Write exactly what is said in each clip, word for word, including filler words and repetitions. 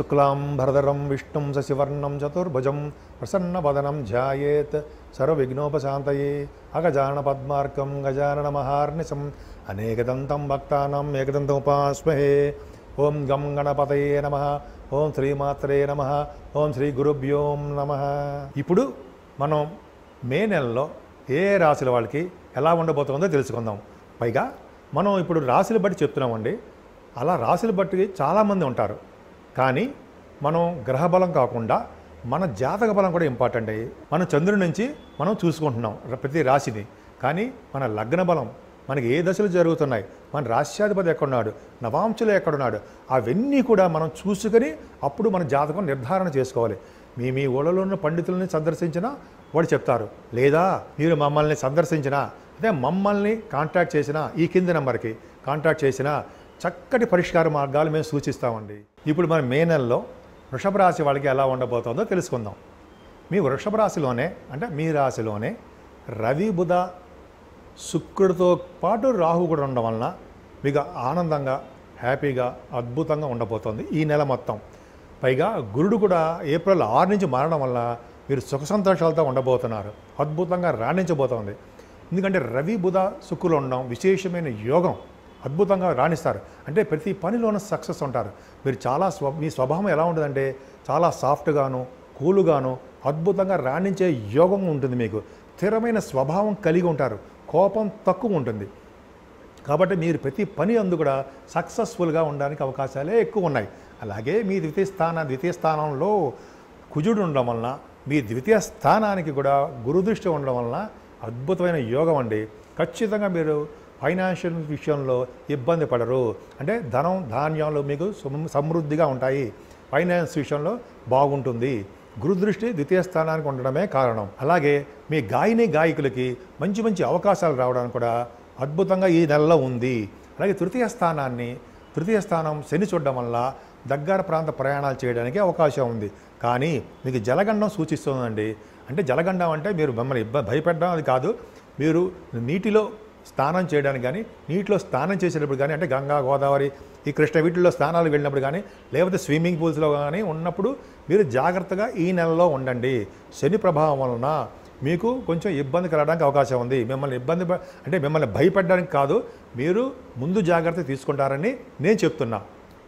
శుక్లాంబరధరం విష్ణుం శశివర్ణం చతుర్భుజం ప్రసన్నవదనం ధ్యాయేత్ సర్వవిఘ్నోపశాంతయే అగజాన పద్మార్కం గజానన మహార్నిశం అనేకదంతం భక్తానాం ఏకదంతం ఉపాస్మహే. ఓం గం గణపతయే నమః. ఓం శ్రీమాత్రే నమః. ఓం శ్రీ గురుభ్యో నమః. ఇప్పుడు మనం మే నెలలో ఏ రాశుల వాళ్ళకి ఎలా ఉండబోతుందో తెలుసుకుందాం. పైగా మనం ఇప్పుడు రాశులు బట్టి చెప్తున్నామండి. అలా రాశులు బట్టి చాలామంది ఉంటారు, కానీ మనం గ్రహబలం కాకుండా మన జాతక బలం కూడా ఇంపార్టెంట్ అయ్యి మనం చంద్రుడి నుంచి మనం చూసుకుంటున్నాం ప్రతి రాశిని. కానీ మన లగ్న బలం, మనకి ఏ దశలు జరుగుతున్నాయి, మన రాశ్యాధిపతి ఎక్కడున్నాడు, నవాంశులు ఎక్కడున్నాడు, అవన్నీ కూడా మనం చూసుకొని అప్పుడు మన జాతకం నిర్ధారణ చేసుకోవాలి. మీ మీ ఊళ్ళలో ఉన్న పండితులని సందర్శించినా వాడు చెప్తారు, లేదా మీరు మమ్మల్ని సందర్శించినా అదే మమ్మల్ని కాంటాక్ట్ చేసినా ఈ కింది నెంబర్కి కాంటాక్ట్ చేసినా చక్కటి పరిష్కార మార్గాలు మేము సూచిస్తామండి. ఇప్పుడు మన మే నెలలో వృషభ రాశి వాళ్ళకి ఎలా ఉండబోతుందో తెలుసుకుందాం. మీ వృషభ రాశిలోనే అంటే మీ రాశిలోనే రవి బుధ శుక్రుడితో పాటు రాహు కూడా ఉండడం వలన మీకు ఆనందంగా హ్యాపీగా అద్భుతంగా ఉండబోతోంది ఈ నెల మొత్తం. పైగా గురుడు కూడా ఏప్రిల్ ఆరు నుంచి మారడం వల్ల మీరు సుఖ సంతోషాలతో ఉండబోతున్నారు. అద్భుతంగా రాణించబోతోంది. ఎందుకంటే రవి బుధ శుక్రులు ఉండడం విశేషమైన యోగం. అద్భుతంగా రాణిస్తారు. అంటే ప్రతి పనిలోనూ సక్సెస్ ఉంటారు. మీరు చాలా స్వ మీ స్వభావం ఎలా ఉంటుందంటే చాలా సాఫ్ట్గాను కూలుగాను అద్భుతంగా రాణించే యోగం ఉంటుంది. మీకు స్థిరమైన స్వభావం కలిగి ఉంటారు. కోపం తక్కువ ఉంటుంది. కాబట్టి మీరు ప్రతి పని అందు కూడా సక్సెస్ఫుల్గా ఉండడానికి అవకాశాలే ఎక్కువ ఉన్నాయి. అలాగే మీ ద్వితీయ స్థాన ద్వితీయ స్థానంలో కుజుడు ఉండడం వలన మీ ద్వితీయ స్థానానికి కూడా గురుదృష్టి ఉండడం వలన అద్భుతమైన యోగం అండి. ఖచ్చితంగా మీరు ఫైనాన్షియల్ విషయంలో ఇబ్బంది పడరు. అంటే ధనం ధాన్యాలు మీకు సమృద్ధిగా ఉంటాయి. ఫైనాన్స్ విషయంలో బాగుంటుంది. గురుదృష్టి ద్వితీయ స్థానానికి ఉండడమే కారణం. అలాగే మీ గాయని గాయకులకి మంచి మంచి అవకాశాలు రావడానికి కూడా అద్భుతంగా ఈ నెలలో ఉంది. అలాగే తృతీయ స్థానాన్ని తృతీయ స్థానం శని చూడడం వల్ల దగ్గర ప్రాంత ప్రయాణాలు చేయడానికి అవకాశం ఉంది. కానీ మీకు జలగండం సూచిస్తుందండి. అంటే జలగండం అంటే మీరు మిమ్మల్ని ఇబ్బంది భయపెట్టడం అది కాదు. మీరు నీటిలో స్నానం చేయడానికి కానీ నీటిలో స్నానం చేసేటప్పుడు కానీ అంటే గంగా గోదావరి ఈ కృష్ణ వీటిల్లో స్నానాలు వెళ్ళినప్పుడు కానీ లేకపోతే స్విమ్మింగ్ పూల్స్లో కానీ ఉన్నప్పుడు మీరు జాగ్రత్తగా ఈ నెలలో ఉండండి. శని ప్రభావం వలన మీకు కొంచెం ఇబ్బంది కలగడానికి అవకాశం ఉంది. మిమ్మల్ని ఇబ్బంది అంటే మిమ్మల్ని భయపెట్టడానికి కాదు, మీరు ముందు జాగ్రత్త తీసుకుంటారని నేను చెప్తున్నా.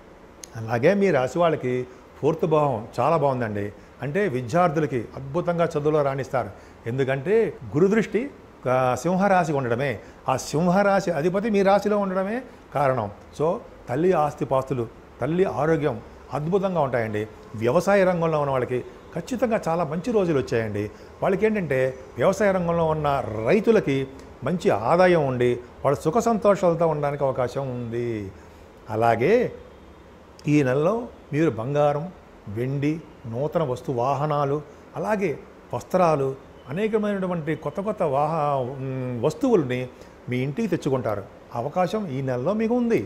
అలాగే మీ రాశి వాళ్ళకి ఫోర్త్ భావం చాలా బాగుందండి. అంటే విద్యార్థులకి అద్భుతంగా చదువులో రాణిస్తారు. ఎందుకంటే గురుదృష్టి సింహరాశి ఉండడమే, ఆ సింహరాశి అధిపతి మీ రాశిలో ఉండడమే కారణం. సో తల్లి ఆస్తిపాస్తులు తల్లి ఆరోగ్యం అద్భుతంగా ఉంటాయండి. వ్యవసాయ రంగంలో ఉన్న వాళ్ళకి ఖచ్చితంగా చాలా మంచి రోజులు వచ్చాయండి. వాళ్ళకి ఏంటంటే వ్యవసాయ రంగంలో ఉన్న రైతులకి మంచి ఆదాయం ఉండి వాళ్ళు సుఖ సంతోషాలతో ఉండడానికి అవకాశం ఉంది. అలాగే ఈ నెలలో మీరు బంగారం వెండి నూతన వస్తు వాహనాలు అలాగే వస్త్రాలు అనేకమైనటువంటి కొత్త కొత్త వాహ వస్తువుల్ని మీ ఇంటికి తెచ్చుకుంటారు. అవకాశం ఈ నెలలో మీకు ఉంది.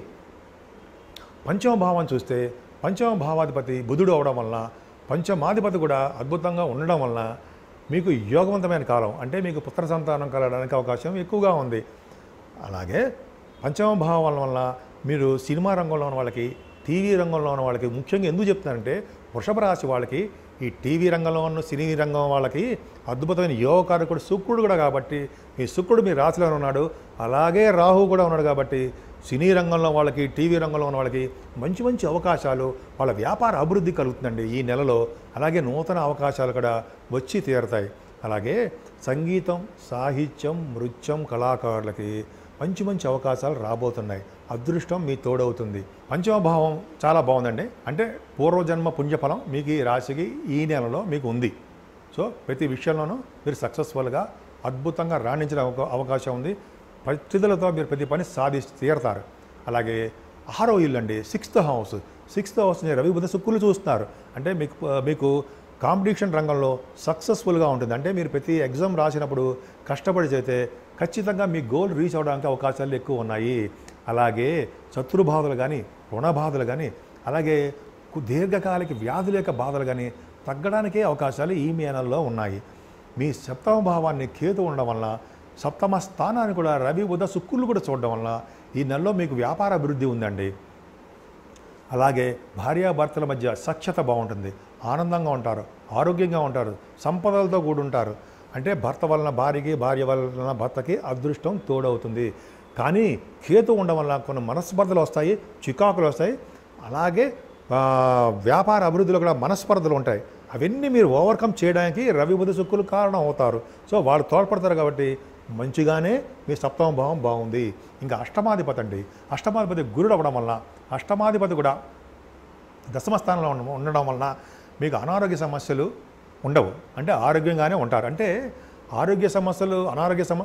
పంచమ భావం చూస్తే పంచమ భావాధిపతి బుధుడు అవడం వలన పంచమాధిపతి కూడా అద్భుతంగా ఉండడం వలన మీకు యోగవంతమైన కాలం. అంటే మీకు పుత్ర సంతానం కలగడానికి అవకాశం ఎక్కువగా ఉంది. అలాగే పంచమ భావం వల్ల మీరు సినిమా రంగంలో ఉన్న వాళ్ళకి టీవీ రంగంలో ఉన్న వాళ్ళకి ముఖ్యంగా ఎందుకు చెప్తున్నానంటే వృషభ రాశి వాళ్ళకి ఈ టీవీ రంగంలో ఉన్న సినీ రంగం వాళ్ళకి అద్భుతమైన యోగకారకుడు శుక్రుడు కూడా కాబట్టి మీ శుక్రుడు మీ రాశిలో ఉన్నాడు. అలాగే రాహు కూడా ఉన్నాడు కాబట్టి సినీ రంగంలో వాళ్ళకి టీవీ రంగంలో ఉన్న వాళ్ళకి మంచి మంచి అవకాశాలు వాళ్ళ వ్యాపార అభివృద్ధి కలుగుతుందండి ఈ నెలలో. అలాగే నూతన అవకాశాలు కూడా వచ్చి తీరుతాయి. అలాగే సంగీతం సాహిత్యం నృత్యం కళాకారులకి మంచి మంచి అవకాశాలు రాబోతున్నాయి. అదృష్టం మీ తోడవుతుంది. పంచమ భావం చాలా బాగుందండి. అంటే పూర్వజన్మ పుణ్యఫలం మీకు ఈ రాశికి ఈ నెలలో మీకు ఉంది. సో ప్రతి విషయంలోనూ మీరు సక్సెస్ఫుల్గా అద్భుతంగా రాణించిన అవకాశం ఉంది. పరిస్థితులతో మీరు ప్రతి పని సాధించి తీరతారు. అలాగే ఆరో ఇల్లు అండి సిక్స్త్ హౌస్ సిక్స్త్ హౌస్ని రవి బుధ శుక్రులు చూస్తున్నారు. అంటే మీకు మీకు కాంపిటీషన్ రంగంలో సక్సెస్ఫుల్గా ఉంటుంది. అంటే మీరు ప్రతి ఎగ్జామ్ రాసినప్పుడు కష్టపడి చేస్తే ఖచ్చితంగా మీ గోల్ రీచ్ అవ్వడానికి అవకాశాలు ఎక్కువ ఉన్నాయి. అలాగే శత్రుబాధలు కానీ రుణ బాధలు కానీ అలాగే దీర్ఘకాలిక వ్యాధుల యొక్క బాధలు కానీ తగ్గడానికే అవకాశాలు ఈ మే నెలలో ఉన్నాయి. మీ సప్తమ భావాన్ని కేతు ఉండడం వలన సప్తమ స్థానాన్ని కూడా రవి బుధ శుక్రులు కూడా చూడడం వలన ఈ నెలలో మీకు వ్యాపార అభివృద్ధి ఉందండి. అలాగే భార్యాభర్తల మధ్య సఖ్యత బాగుంటుంది, ఆనందంగా ఉంటారు, ఆరోగ్యంగా ఉంటారు, సంపదలతో కూడుంటారు. అంటే భర్త వలన భార్యకి, భార్య వలన భర్తకి అదృష్టం తోడవుతుంది. కానీ కేతు ఉండడం వల్ల కొన్ని మనస్పర్ధలు వస్తాయి, చికాకులు వస్తాయి. అలాగే వ్యాపార అభివృద్ధిలో కూడా మనస్పర్ధలు ఉంటాయి. అవన్నీ మీరు ఓవర్కమ్ చేయడానికి రవి బుధ శుక్రులు కారణం అవుతారు. సో వాళ్ళు తోడ్పడతారు కాబట్టి మంచిగానే మీ సప్తమ భావం బాగుంది. ఇంకా అష్టమాధిపతి అండి, అష్టమాధిపతి గురుడు అవ్వడం వలన, అష్టమాధిపతి కూడా దశమ స్థానంలో ఉండడం వలన మీకు అనారోగ్య సమస్యలు ఉండవు. అంటే ఆరోగ్యంగానే ఉంటారు. అంటే ఆరోగ్య సమస్యలు అనారోగ్య సమ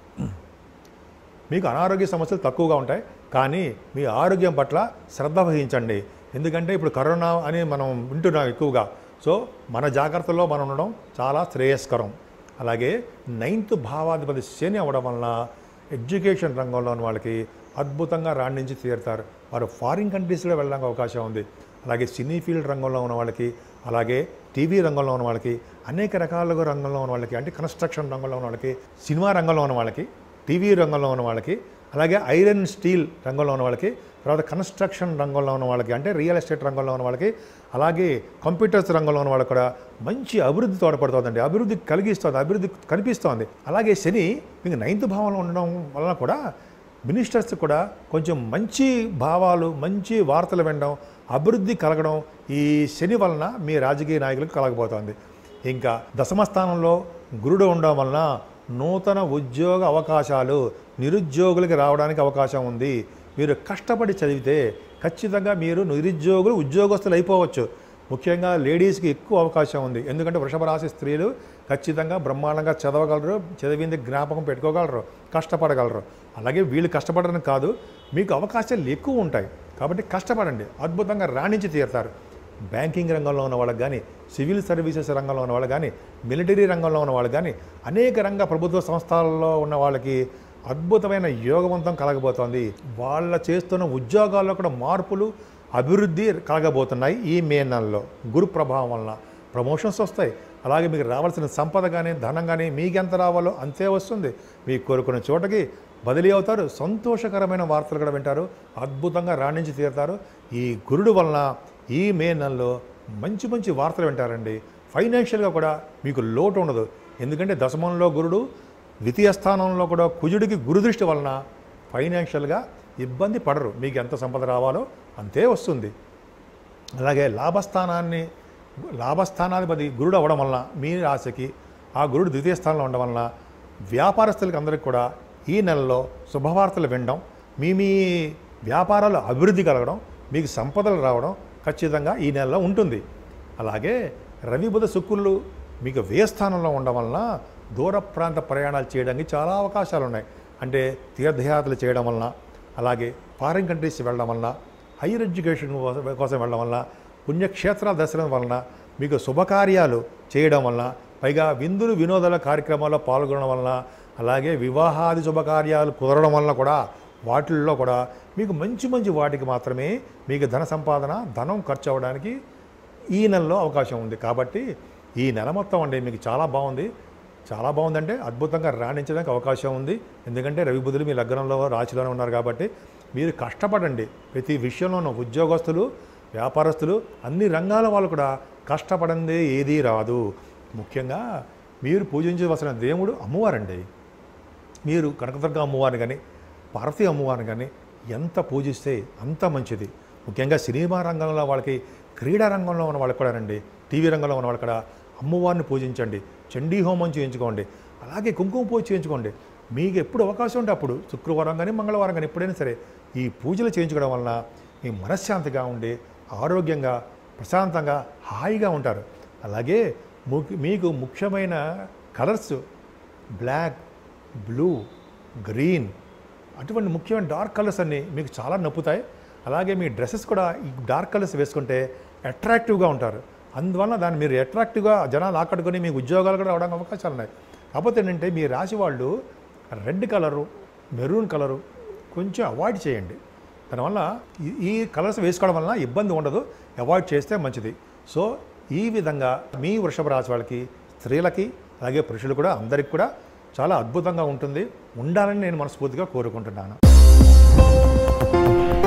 మీకు అనారోగ్య సమస్యలు తక్కువగా ఉంటాయి. కానీ మీ ఆరోగ్యం పట్ల శ్రద్ధ వహించండి. ఎందుకంటే ఇప్పుడు కరోనా అని మనం వింటున్నాం ఎక్కువగా. సో మన జాగ్రత్తల్లో మనం ఉండడం చాలా శ్రేయస్కరం. అలాగే నైన్త్ భావాధిపతి శని అవ్వడం వలన ఎడ్యుకేషన్ రంగంలో ఉన్న వాళ్ళకి అద్భుతంగా రాణించి తీరుతారు. వారు ఫారిన్ కంట్రీస్లో వెళ్ళడానికి అవకాశం ఉంది. అలాగే సినీ ఫీల్డ్ రంగంలో ఉన్న వాళ్ళకి, అలాగే టీవీ రంగంలో ఉన్న వాళ్ళకి, అనేక రకాలుగా రంగంలో ఉన్న వాళ్ళకి, అంటే కన్స్ట్రక్షన్ రంగంలో ఉన్న వాళ్ళకి, సినిమా రంగంలో ఉన్న వాళ్ళకి, టీవీ రంగంలో ఉన్న వాళ్ళకి, అలాగే ఐరన్ స్టీల్ రంగంలో ఉన్న వాళ్ళకి, తర్వాత కన్స్ట్రక్షన్ రంగంలో ఉన్న వాళ్ళకి, అంటే రియల్ ఎస్టేట్ రంగంలో ఉన్న వాళ్ళకి, అలాగే కంప్యూటర్స్ రంగంలో ఉన్న వాళ్ళకి కూడా మంచి అభివృద్ధి తోడ్పడుతుందండి. అభివృద్ధి కలిగిస్తుంది, అభివృద్ధి కనిపిస్తోంది. అలాగే శని మీకు నైన్త్ భావంలో ఉండడం వలన కూడా మినిస్టర్స్ కూడా కొంచెం మంచి భావాలు, మంచి వార్తలు వినడం, అభివృద్ధి కలగడం ఈ శని వలన మీ రాజకీయ నాయకులకు కలగబోతోంది. ఇంకా దశమ స్థానంలో గురుడు ఉండడం వలన నూతన ఉద్యోగ అవకాశాలు నిరుద్యోగులకి రావడానికి అవకాశం ఉంది. మీరు కష్టపడి చదివితే ఖచ్చితంగా మీరు నిరుద్యోగులు ఉద్యోగస్తులు అయిపోవచ్చు. ముఖ్యంగా లేడీస్కి ఎక్కువ అవకాశం ఉంది. ఎందుకంటే వృషభ రాశి స్త్రీలు ఖచ్చితంగా బ్రహ్మాండంగా చదవగలరు, చదివింది జ్ఞాపకం పెట్టుకోగలరు, కష్టపడగలరు. అలాగే వీళ్ళు కష్టపడడం కాదు, మీకు అవకాశాలు ఎక్కువ ఉంటాయి. కాబట్టి కష్టపడండి, అద్భుతంగా రాణించి తీరుతారు. బ్యాంకింగ్ రంగంలో ఉన్న వాళ్ళకి కానీ, సివిల్ సర్వీసెస్ రంగంలో ఉన్న వాళ్ళకి కానీ, మిలిటరీ రంగంలో ఉన్న వాళ్ళకి కానీ, అనేక రంగ ప్రభుత్వ సంస్థల్లో ఉన్న వాళ్ళకి అద్భుతమైన యోగవంతం కలగబోతోంది. వాళ్ళ చేస్తున్న ఉద్యోగాల్లో కూడా మార్పులు, అభివృద్ధి కలగబోతున్నాయి. ఈ మే నెలలో గురు ప్రభావం వలన ప్రమోషన్స్ వస్తాయి. అలాగే మీకు రావాల్సిన సంపద కానీ, ధనం కానీ మీకు ఎంత రావాలో అంతే వస్తుంది. మీకు కోరుకున్న చోటకి బదిలీ అవుతారు. సంతోషకరమైన వార్తలు కూడా వింటారు, అద్భుతంగా రాణించి తీరుతారు. ఈ గురుడు వలన ఈ మే నెలలో మంచి మంచి వార్తలు వింటారండి. ఫైనాన్షియల్గా కూడా మీకు లోటు ఉండదు. ఎందుకంటే దశమంలో గురుడు, ద్వితీయ స్థానంలో కూడా కుజుడికి గురుదృష్టి వలన ఫైనాన్షియల్గా ఇబ్బంది పడరు. మీకు ఎంత సంపద రావాలో అంతే వస్తుంది. అలాగే లాభస్థానాన్ని లాభస్థానాధిపతి గురుడు అవ్వడం వలన మీ రాశికి ఆ గురుడు ద్వితీయ స్థానంలో ఉండడం వలన వ్యాపారస్తులకి అందరికీ కూడా ఈ నెలలో శుభవార్తలు వినడం, మీ మీ వ్యాపారాలు అభివృద్ధి కలగడం, మీకు సంపదలు రావడం ఖచ్చితంగా ఈ నెలలో ఉంటుంది. అలాగే రవి బుధ శుక్రులు మీకు వ్యయ స్థానంలో ఉండడం వలన దూర ప్రాంత ప్రయాణాలు చేయడానికి చాలా అవకాశాలు ఉన్నాయి. అంటే తీర్థయాత్రలు చేయడం వలన, అలాగే ఫారిన్ కంట్రీస్ వెళ్ళడం వలన, హైయర్ ఎడ్యుకేషన్ కోసం వెళ్ళడం వలన, పుణ్యక్షేత్రాల దర్శనం వలన, మీకు శుభకార్యాలు చేయడం వలన, పైగా విందులు వినోదాల కార్యక్రమాల్లో పాల్గొనడం వలన, అలాగే వివాహాది శుభకార్యాలు కుదరడం వలన కూడా వాటిల్లో కూడా మీకు మంచి మంచి వాటికి మాత్రమే మీకు ధన సంపాదన, ధనం ఖర్చు అవ్వడానికి ఈ నెలలో అవకాశం ఉంది. కాబట్టి ఈ నెల మొత్తం అండి మీకు చాలా బాగుంది. చాలా బాగుందంటే అద్భుతంగా రాణించడానికి అవకాశం ఉంది. ఎందుకంటే రవి బుధులు మీ లగ్నంలో రాశిలోనే ఉన్నారు కాబట్టి మీరు కష్టపడండి. ప్రతి విషయంలోనూ ఉద్యోగస్తులు, వ్యాపారస్తులు, అన్ని రంగాల వాళ్ళు కూడా కష్టపడందే ఏదీ రాదు. ముఖ్యంగా మీరు పూజించవలసిన దేవుడు అమ్మవారండి. మీరు కనకదుర్గ అమ్మవారిని కానీ, పార్వతీ అమ్మవారిని కానీ ఎంత పూజిస్తే అంత మంచిది. ముఖ్యంగా సినిమా రంగంలో వాళ్ళకి, క్రీడా రంగంలో ఉన్న వాళ్ళకి కూడా రండి, టీవీ రంగంలో ఉన్న వాళ్ళు కూడా అమ్మవారిని పూజించండి, చండీ హోమం చేయించుకోండి, అలాగే కుంకుమ పూజ చేయించుకోండి. మీకు ఎప్పుడు అవకాశం ఉంటే అప్పుడు శుక్రవారం కానీ, మంగళవారం కానీ, ఎప్పుడైనా సరే ఈ పూజలు చేయించుకోవడం వలన మీ మనశ్శాంతిగా ఉండి ఆరోగ్యంగా, ప్రశాంతంగా, హాయిగా ఉంటారు. అలాగే మీకు ముఖ్యమైన కలర్స్ బ్లాక్, బ్లూ, గ్రీన్, అటువంటి ముఖ్యమైన డార్క్ కలర్స్ అన్నీ మీకు చాలా నప్పుతాయి. అలాగే మీ డ్రెస్సెస్ కూడా ఈ డార్క్ కలర్స్ వేసుకుంటే అట్రాక్టివ్గా ఉంటారు. అందువల్ల దాన్ని మీరు అట్రాక్టివ్గా జనాలు ఆకట్టుకొని మీ ఉద్యోగాలు కూడా రావడానికి అవకాశాలు ఉన్నాయి. కాకపోతే ఏంటంటే మీ రాశి వాళ్ళు రెడ్ కలరు, మెరూన్ కలరు కొంచెం అవాయిడ్ చేయండి. దానివల్ల ఈ కలర్స్ వేసుకోవడం వలన ఇబ్బంది ఉండదు, అవాయిడ్ చేస్తే మంచిది. సో ఈ విధంగా మీ వృషభ రాశి వాళ్ళకి, స్త్రీలకి, అలాగే పురుషులు కూడా అందరికి కూడా చాలా అద్భుతంగా ఉంటుంది. ఉండాలని నేను మనస్ఫూర్తిగా కోరుకుంటున్నాను.